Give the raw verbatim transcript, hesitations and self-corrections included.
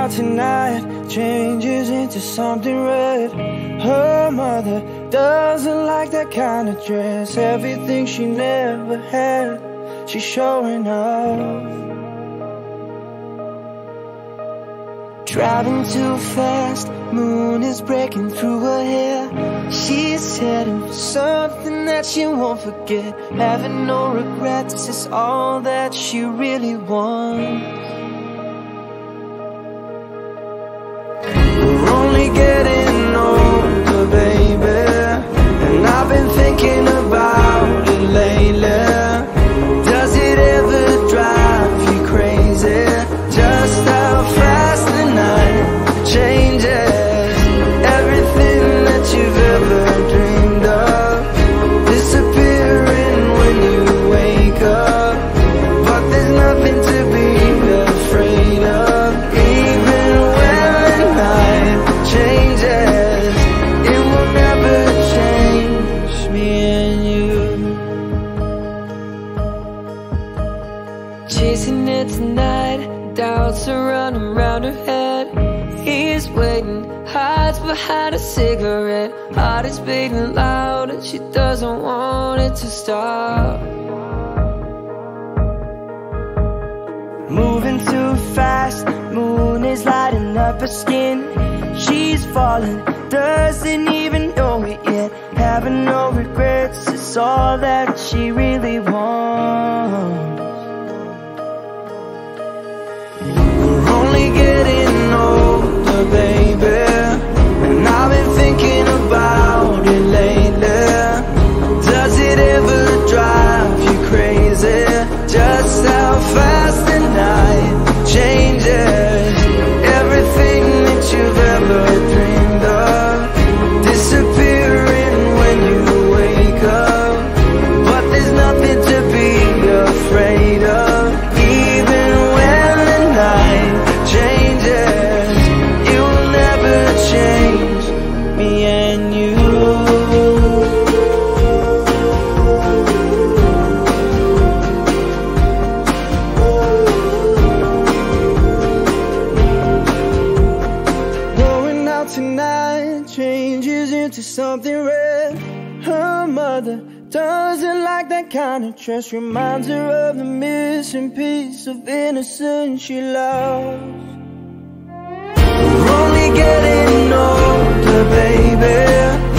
out tonight changes into something red. Her mother doesn't like that kind of dress. Everything she never had, she's showing off. Driving too fast, moon is breaking through her hair. She's heading for something that she won't forget. Having no regrets is all that she really wants. We're only getting older, baby, and I've been thinking about it lately. Does it ever drive you crazy? Just how fast the night changes. Everything that you've ever dreamed of disappearing when you wake up. But there's nothing to be afraid of. Even when the night changes, it will never change me and you. Chasing it tonight, doubts are running round her head. He's waiting, hides behind a cigarette. Heart is beating loud and she doesn't want it to stop. Moving too fast, moon is lighting up her skin. She's falling, doesn't even know it yet. Having no regrets, it's all that she really wants. We're only getting older, baby, and I've been thinking about it lately. Does it ever drive you crazy? Just how fast the night changes. Everything that you've ever dreamed of disappearing when you wake up. But there's nothing to be afraid of. Even when the night changes, it will never change me and you. Going out tonight changes into something red. Her mother doesn't like that kind of dress. Reminds her of the missing piece of innocence she lost. We're only getting older, baby,